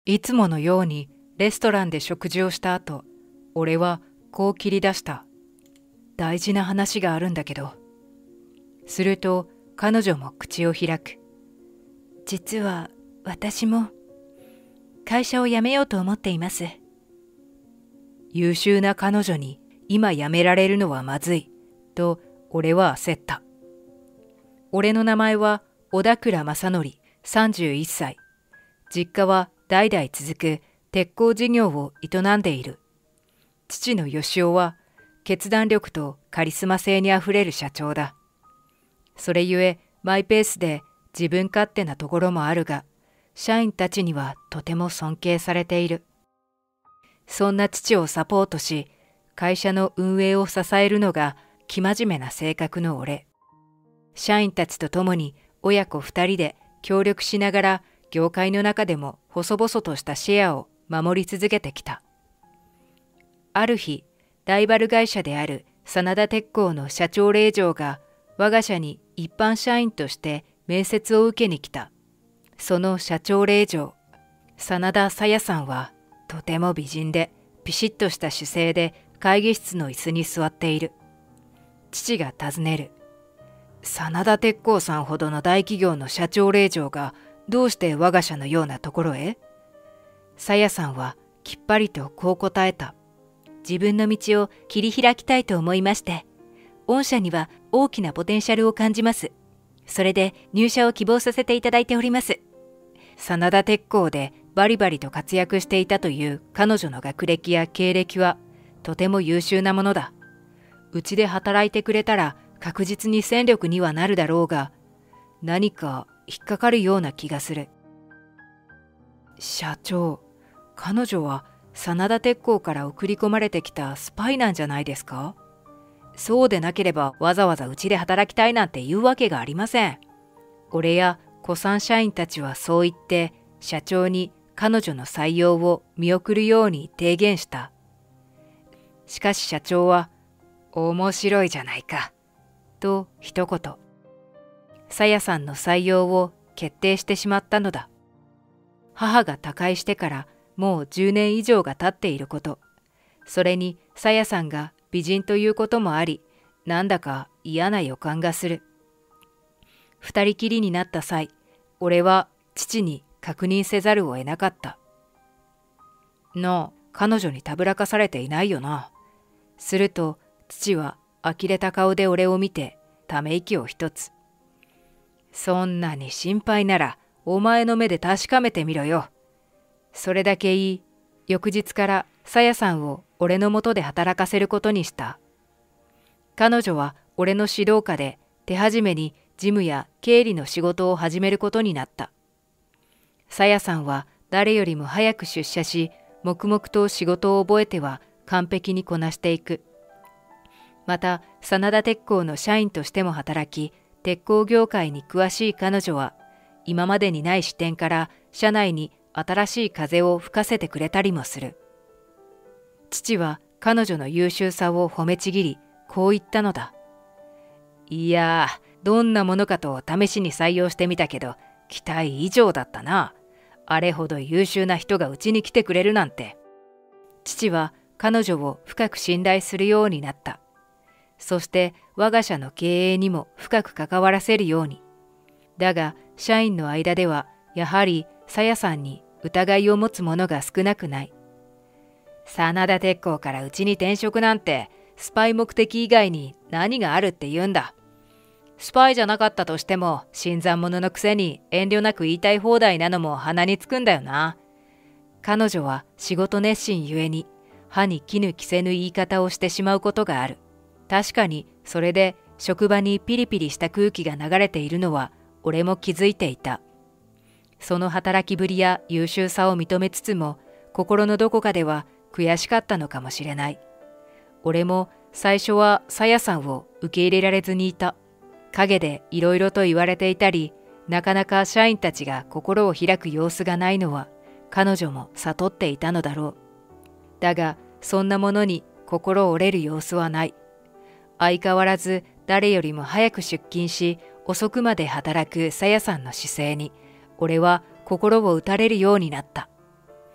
いつものようにレストランで食事をした後、俺はこう切り出した。大事な話があるんだけど。すると彼女も口を開く。 実は私も会社を辞めようと思っています。 優秀な彼女に今辞められるのはまずいと俺は焦った。俺の名前は小田倉正則、31歳。実家は代々続く鉄鋼事業を営んでいる。父の義雄は決断力とカリスマ性にあふれる社長だ。それゆえマイペースで自分勝手なところもあるが、社員たちにはとても尊敬されている。そんな父をサポートし、会社の運営を支えるのが生真面目な性格の俺。社員たちと共に親子二人で協力しながら業界の中でも細々としたシェアを守り続けてきた。ある日、ライバル会社である真田鉄工の社長令嬢が我が社に一般社員として面接を受けに来た。その社長令嬢、真田さやさんはとても美人でピシッとした姿勢で会議室の椅子に座っている。父が尋ねる。真田鉄工さんほどの大企業の社長令嬢がどうして我が社のようなところへ？さやさんはきっぱりとこう答えた。 自分の道を切り開きたいと思いまして、御社には大きなポテンシャルを感じます。それで入社を希望させていただいております。 真田鉄工でバリバリと活躍していたという彼女の学歴や経歴はとても優秀なものだ。うちで働いてくれたら確実に戦力にはなるだろうが、何か引っかかるような気がする。社長、彼女は真田鉄工から送り込まれてきたスパイなんじゃないですか？そうでなければわざわざうちで働きたいなんて言うわけがありません。俺や古参社員たちはそう言って社長に彼女の採用を見送るように提言した。しかし社長は、面白いじゃないか、と一言。さやさんの採用を決定してしまったのだ。母が他界してからもう10年以上が経っていること。それにさやさんが美人ということもあり、なんだか嫌な予感がする。二人きりになった際、俺は父に確認せざるを得なかった。なあ、彼女にたぶらかされていないよな。すると父は呆れた顔で俺を見てため息を一つ。そんなに心配ならお前の目で確かめてみろよ。それだけいい。翌日からさやさんを俺のもとで働かせることにした。彼女は俺の指導下で手始めに事務や経理の仕事を始めることになった。さやさんは誰よりも早く出社し、黙々と仕事を覚えては完璧にこなしていく。また、真田鉄工の社員としても働き、鉄鋼業界に詳しい彼女は、今までにない視点から社内に新しい風を吹かせてくれたりもする。父は彼女の優秀さを褒めちぎり、こう言ったのだ。いやー、どんなものかと試しに採用してみたけど、期待以上だったな。あれほど優秀な人がうちに来てくれるなんて。父は彼女を深く信頼するようになった。そして我が社の経営にも深く関わらせるように。だが社員の間ではやはりさやさんに疑いを持つ者が少なくない。真田鉄工からうちに転職なんてスパイ目的以外に何があるって言うんだ。スパイじゃなかったとしても新参者のくせに遠慮なく言いたい放題なのも鼻につくんだよな。彼女は仕事熱心ゆえに歯に衣着せぬ言い方をしてしまうことがある。確かにそれで職場にピリピリした空気が流れているのは俺も気づいていた。その働きぶりや優秀さを認めつつも心のどこかでは悔しかったのかもしれない。俺も最初はさやさんを受け入れられずにいた。陰でいろいろと言われていたり、なかなか社員たちが心を開く様子がないのは彼女も悟っていたのだろう。だがそんなものに心折れる様子はない。相変わらず誰よりも早く出勤し遅くまで働くさやさんの姿勢に俺は心を打たれるようになった。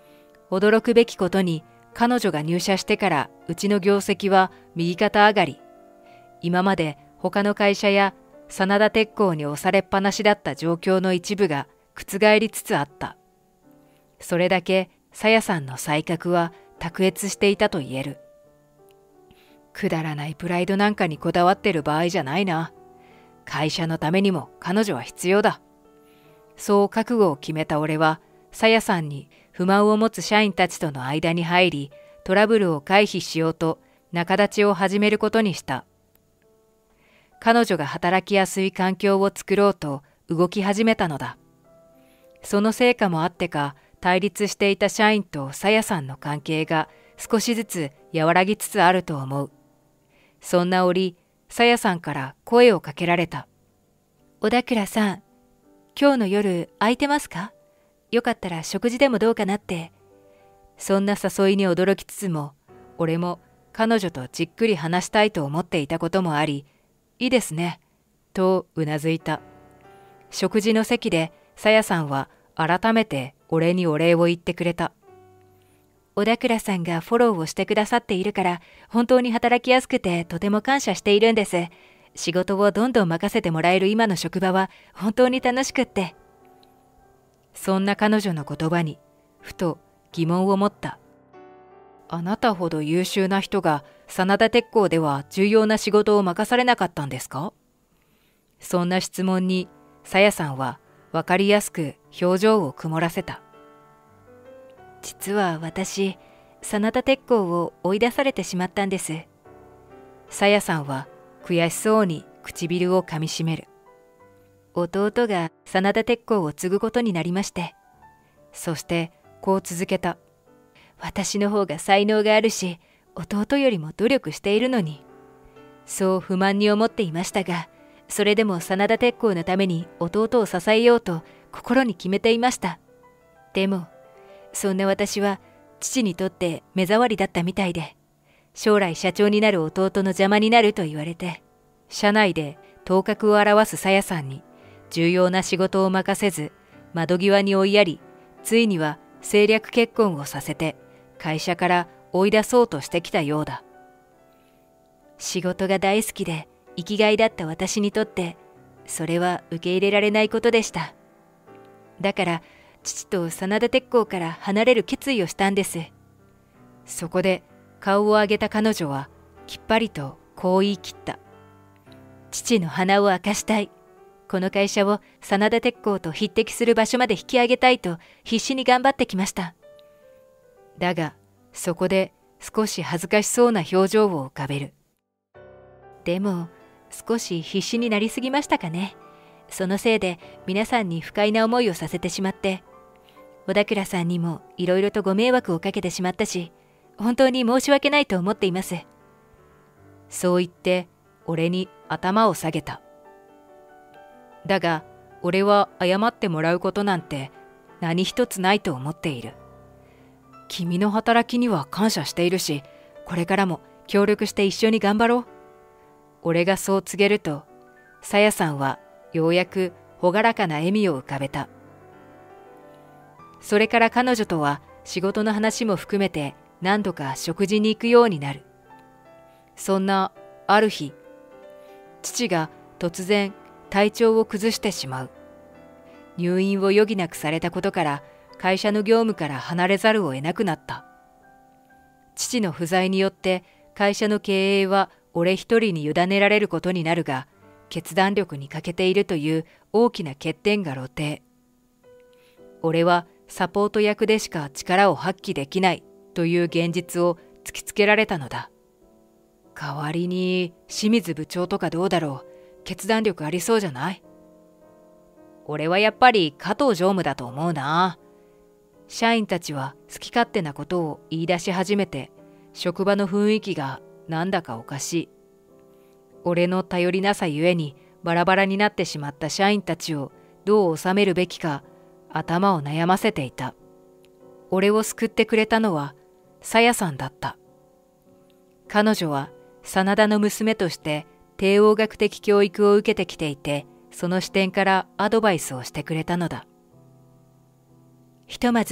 驚くべきことに彼女が入社してからうちの業績は右肩上がり。今まで他の会社や真田鉄工に押されっぱなしだった状況の一部が覆りつつあった。それだけさやさんの才覚は卓越していたと言える。くだらないプライドなんかにこだわってる場合じゃないな。会社のためにも彼女は必要だ。そう覚悟を決めた俺は、さやさんに不満を持つ社員たちとの間に入り、トラブルを回避しようと仲立ちを始めることにした。彼女が働きやすい環境を作ろうと動き始めたのだ。その成果もあってか、対立していた社員とさやさんの関係が少しずつ和らぎつつあると思う。そんな折、さやさんから声をかけられた。 小田倉さん、今日の夜空いてますか？よかったら食事でもどうかなって。 そんな誘いに驚きつつも、俺も彼女とじっくり話したいと思っていたこともあり、いいですね、とうなずいた。食事の席でさやさんは改めて俺にお礼を言ってくれた。 小田倉さんがフォローをしてくださっているから本当に働きやすくてとても感謝しているんです。仕事をどんどん任せてもらえる今の職場は本当に楽しくって。 そんな彼女の言葉にふと疑問を持った。あなたほど優秀な人が真田鉄工では重要な仕事を任されなかったんですか？そんな質問にさやさんはわかりやすく表情を曇らせた。 実は私、真田鉄工を追い出されてしまったんです。 さやさんは悔しそうに唇をかみしめる。 弟が真田鉄工を継ぐことになりまして。 そしてこう続けた。 私の方が才能があるし、弟よりも努力しているのに。そう不満に思っていましたが、それでも真田鉄工のために弟を支えようと心に決めていました。でも、そんな私は父にとって目障りだったみたいで、将来社長になる弟の邪魔になると言われて、 社内で頭角を現すさやさんに重要な仕事を任せず、窓際に追いやり、ついには政略結婚をさせて会社から追い出そうとしてきたようだ。 仕事が大好きで生きがいだった私にとって、それは受け入れられないことでした。だから、父と真田鉄工から離れる決意をしたんです。 そこで顔を上げた彼女はきっぱりとこう言い切った。 父の鼻を明かしたい。この会社を真田鉄工と匹敵する場所まで引き上げたいと必死に頑張ってきました。 だがそこで少し恥ずかしそうな表情を浮かべる。 でも少し必死になりすぎましたかね。そのせいで皆さんに不快な思いをさせてしまって、小田倉さんにもいろいろとご迷惑をかけてしまったし、本当に申し訳ないと思っています。 そう言って俺に頭を下げた。だが俺は謝ってもらうことなんて何一つないと思っている。君の働きには感謝しているし、これからも協力して一緒に頑張ろう。俺がそう告げると、さやさんはようやく朗らかな笑みを浮かべた。それから彼女とは仕事の話も含めて何度か食事に行くようになる。そんなある日、父が突然体調を崩してしまう。入院を余儀なくされたことから会社の業務から離れざるを得なくなった。父の不在によって会社の経営は俺一人に委ねられることになるが、決断力に欠けているという大きな欠点が露呈。俺はサポート役でしか力を発揮できないという現実を突きつけられたのだ。代わりに清水部長とかどうだろう。決断力ありそうじゃない？俺はやっぱり加藤常務だと思うな。社員たちは好き勝手なことを言い出し始めて、職場の雰囲気がなんだかおかしい。俺の頼りなさゆえにバラバラになってしまった社員たちをどう収めるべきか頭を悩ませていた。俺を救ってくれたのはさやさんだった。彼女は真田の娘として帝王学的教育を受けてきていて、その視点からアドバイスをしてくれたのだ。 ひとまず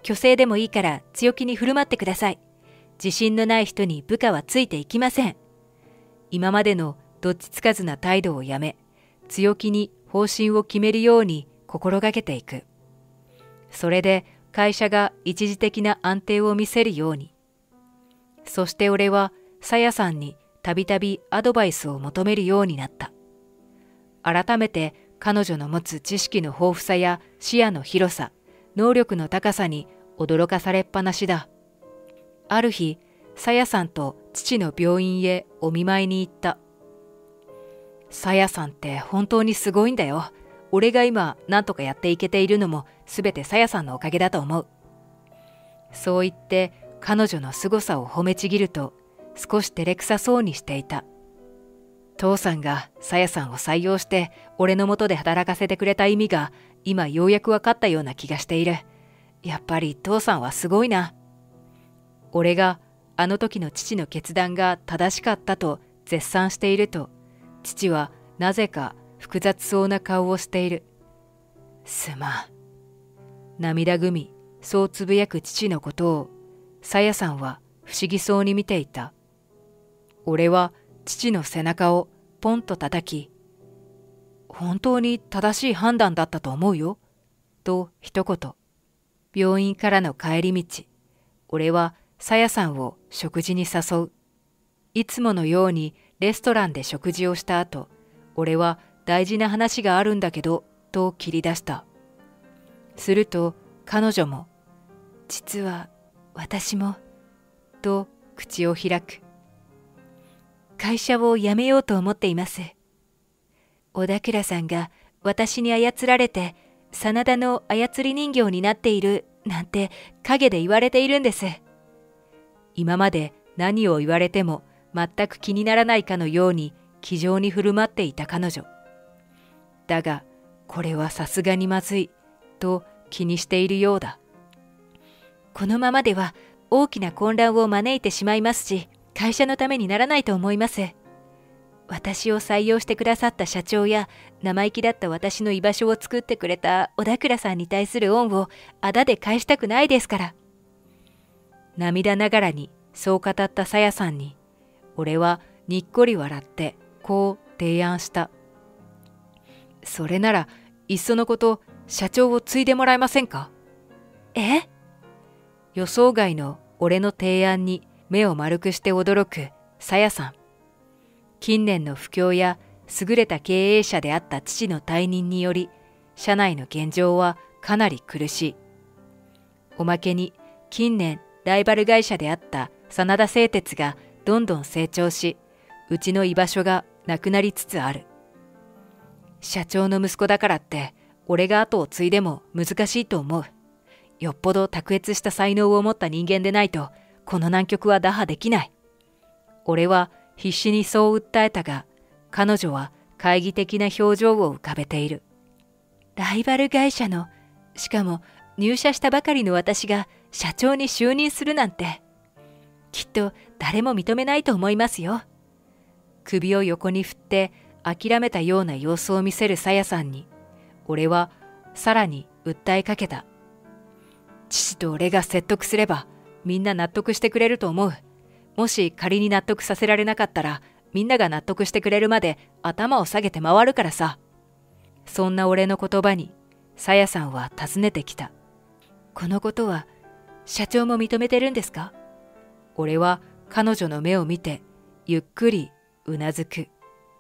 虚勢でもいいから強気に振る舞ってください。自信のない人に部下はついていきません。今までのどっちつかずな態度をやめ、強気に方針を決めるように心がけていく。それで会社が一時的な安定を見せるように。そして俺はさやさんにたびたびアドバイスを求めるようになった。改めて彼女の持つ知識の豊富さや視野の広さ、能力の高さに驚かされっぱなしだ。ある日、さやさんと父の病院へお見舞いに行った。さやさんって本当にすごいんだよ。俺が今何とかやっていけているのもすべてさやさんのおかげだと思う。そう言って彼女の凄さを褒めちぎると少し照れくさそうにしていた。父さんがさやさんを採用して俺の元で働かせてくれた意味が今ようやく分かったような気がしている。やっぱり父さんはすごいな。俺があの時の父の決断が正しかったと絶賛していると、父はなぜか複雑そうな顔をしている。すまん。涙ぐみ、そうつぶやく父のことを、さやさんは不思議そうに見ていた。俺は父の背中をポンと叩き、本当に正しい判断だったと思うよ、と一言。病院からの帰り道、俺はさやさんを食事に誘う。いつものようにレストランで食事をした後、俺は大事な話があるんだけど、と切り出した。すると彼女も、実は私も、と口を開く。会社を辞めようと思っています。小田倉さんが私に操られて、真田の操り人形になっているなんて陰で言われているんです。今まで何を言われても全く気にならないかのように気丈に振る舞っていた彼女。だがこれはさすがにまずいと気にしているようだ。このままでは大きな混乱を招いてしまいますし、会社のためにならないと思います。私を採用してくださった社長や生意気だった私の居場所を作ってくれた小田倉さんに対する恩をあだで返したくないですから。涙ながらにそう語ったさやさんに、俺はにっこり笑ってこう提案した。それならいっそのこと社長を継いでもらえませんか？え？予想外の俺の提案に目を丸くして驚くさやさん。近年の不況や優れた経営者であった父の退任により、社内の現状はかなり苦しい。おまけに近年ライバル会社であった真田製鉄がどんどん成長し、うちの居場所がなくなりつつある。社長の息子だからって俺が後を継いでも難しいと思う。よっぽど卓越した才能を持った人間でないとこの難局は打破できない。俺は必死にそう訴えたが、彼女は懐疑的な表情を浮かべている。ライバル会社の、しかも入社したばかりの私が社長に就任するなんて、きっと誰も認めないと思いますよ。首を横に振って諦めたような様子を見せるさやさんに、俺はさらに訴えかけた。父と俺が説得すればみんな納得してくれると思う。もし仮に納得させられなかったら、みんなが納得してくれるまで頭を下げて回るからさ。そんな俺の言葉に、さやさんは尋ねてきた。このことは、社長も認めてるんですか？俺は彼女の目を見て、ゆっくりうなずく。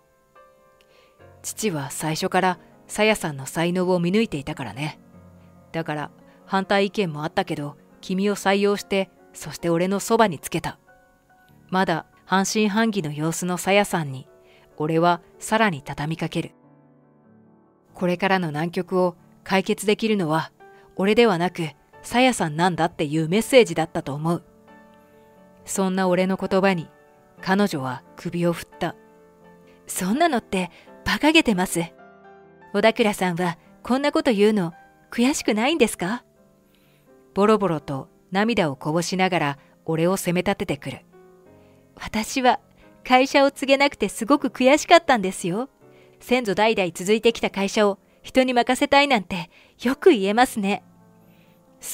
父は最初からさやさんの才能を見抜いていたからね。だから反対意見もあったけど、君を採用して、そして俺のそばにつけた。まだ半信半疑の様子のさやさんに、俺はさらに畳みかける。これからの難局を解決できるのは、俺ではなくさやさんなんだっていうメッセージだったと思う。そんな俺の言葉に、彼女は首を振った。そんなのって馬鹿げてます。小田倉さんはこんなこと言うの悔しくないんですか？ボロボロと涙をこぼしながら俺を責め立ててくる。私は会社を継げなくてすごく悔しかったんですよ。先祖代々続いてきた会社を人に任せたいなんてよく言えますね。そう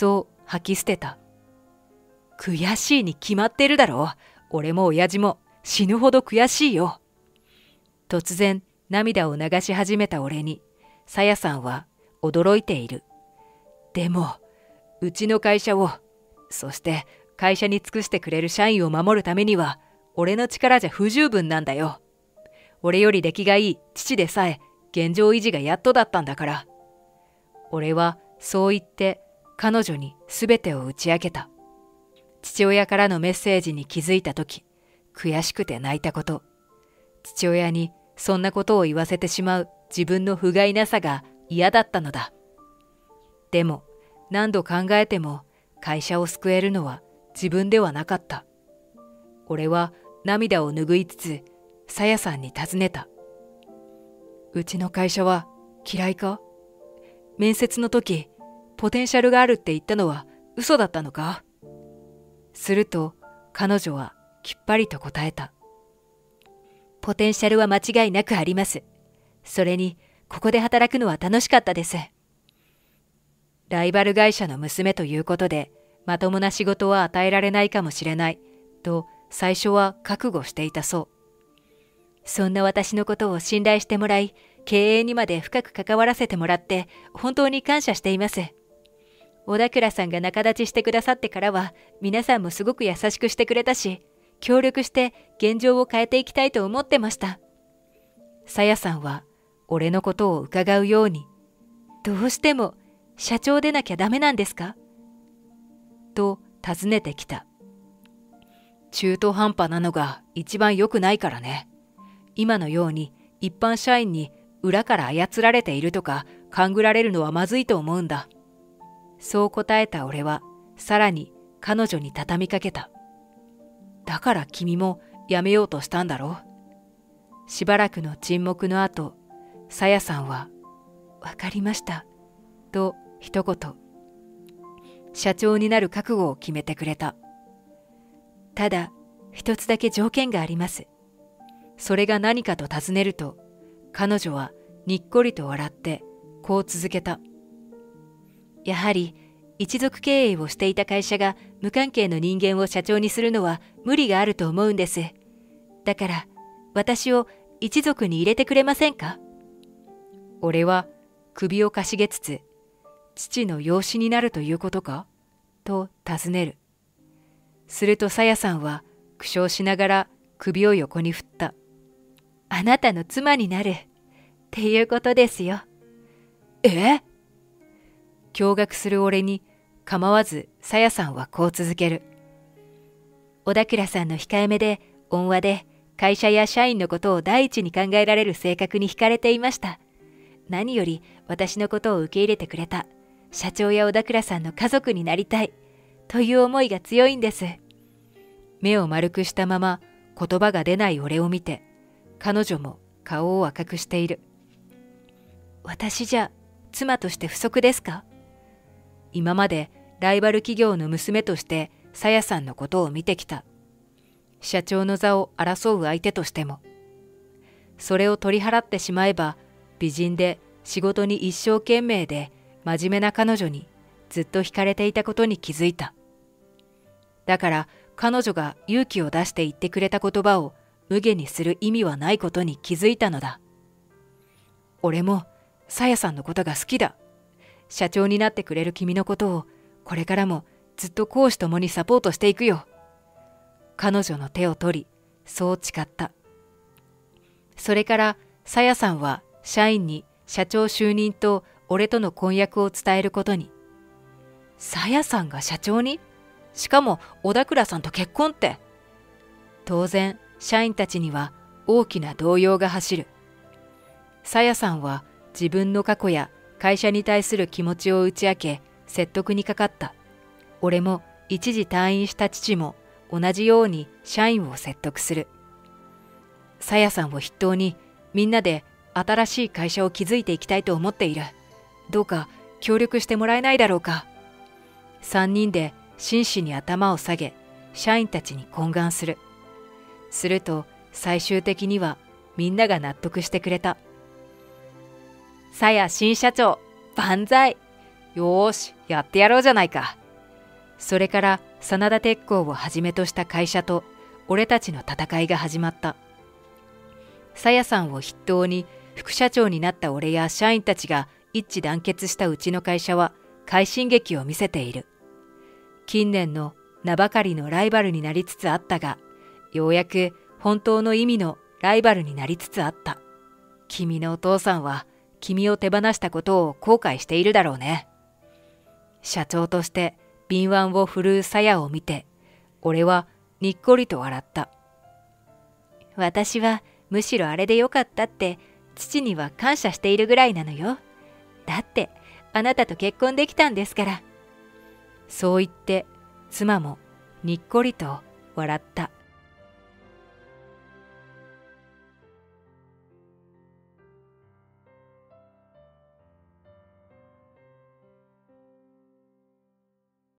吐き捨てた。悔しいに決まってるだろう。俺も親父も死ぬほど悔しいよ。突然涙を流し始めた俺に、さやさんは驚いている。でも、うちの会社を、そして会社に尽くしてくれる社員を守るためには、俺の力じゃ不十分なんだよ。俺より出来がいい父でさえ、現状維持がやっとだったんだから。俺はそう言って彼女に全てを打ち明けた。父親からのメッセージに気づいたとき、悔しくて泣いたこと。父親にそんなことを言わせてしまう自分の不甲斐なさが嫌だったのだ。でも何度考えても会社を救えるのは自分ではなかった。俺は涙を拭いつつ、さやさんに尋ねた。うちの会社は嫌いか？面接の時、ポテンシャルがあるって言ったのは嘘だったのか？すると彼女はきっぱりと答えた。 ポテンシャルは間違いなくあります。それに、ここで働くのは楽しかったです。 ライバル会社の娘ということで、まともな仕事は与えられないかもしれない、と最初は覚悟していたそう。 そんな私のことを信頼してもらい、経営にまで深く関わらせてもらって、本当に感謝しています。小田倉さんが仲立ちしてくださってからは、皆さんもすごく優しくしてくれたし、協力して現状を変えていきたいと思ってました。 さやさんは俺のことを伺うように、 どうしても社長でなきゃダメなんですか？ と尋ねてきた。中途半端なのが一番良くないからね。今のように一般社員に裏から操られているとか勘ぐられるのはまずいと思うんだ。そう答えた俺はさらに彼女に畳みかけた。だから君も辞めようとしたんだろう。しばらくの沈黙の後、さやさんは、 わかりました。 と一言。社長になる覚悟を決めてくれた。 ただ、一つだけ条件があります。 それが何かと尋ねると、彼女はにっこりと笑って、こう続けた。 やはり、一族経営をしていた会社が無関係の人間を社長にするのは無理があると思うんです。だから、私を一族に入れてくれませんか？ 俺は首をかしげつつ、父の養子になるということか？と尋ねる。するとさやさんは苦笑しながら首を横に振った。 あなたの妻になるっていうことですよ。 驚愕する俺に構わずさやさんはこう続ける。 小田倉さんの控えめで温和で会社や社員のことを第一に考えられる性格に惹かれていました。何より私のことを受け入れてくれた社長や小田倉さんの家族になりたいという思いが強いんです。 目を丸くしたまま言葉が出ない俺を見て、彼女も顔を赤くしている。 私じゃ妻として不足ですか？ 今までライバル企業の娘としてさやさんのことを見てきた。社長の座を争う相手としても。それを取り払ってしまえば、美人で仕事に一生懸命で真面目な彼女にずっと惹かれていたことに気づいた。だから彼女が勇気を出して言ってくれた言葉を無下にする意味はないことに気づいたのだ。俺もさやさんのことが好きだ。社長になってくれる君のことをこれからもずっと公私ともにサポートしていくよ。彼女の手を取り、そう誓った。それからさやさんは社員に社長就任と俺との婚約を伝えることに。さやさんが社長に？しかも小田倉さんと結婚って。当然社員たちには大きな動揺が走る。さやさんは自分の過去や会社に対する気持ちを打ち明け説得にかかった。俺も一時退院した父も同じように社員を説得する。さやさんを筆頭にみんなで新しい会社を築いていきたいと思っている。どうか協力してもらえないだろうか。3人で真摯に頭を下げ、社員たちに懇願する。すると最終的にはみんなが納得してくれた。さや新社長、万歳。よーし、やってやろうじゃないか。 それから真田鉄工をはじめとした会社と俺たちの戦いが始まった。さやさんを筆頭に副社長になった俺や社員たちが一致団結したうちの会社は快進撃を見せている。近年の名ばかりのライバルになりつつあったが、ようやく本当の意味のライバルになりつつあった。君のお父さんは君を手放したことを後悔しているだろうね。社長として敏腕を振るうさやを見て、俺はにっこりと笑った。 私はむしろあれでよかったって父には感謝しているぐらいなのよ。だってあなたと結婚できたんですから。 そう言って妻もにっこりと笑った。